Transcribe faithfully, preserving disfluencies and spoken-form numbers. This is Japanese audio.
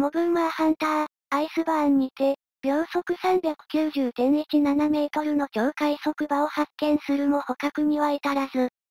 モブウマーハンター、アイスバーンにて、秒速 さんびゃくきゅうじゅうてんいちなな メートルの超快速馬を発見するも捕獲には至らず、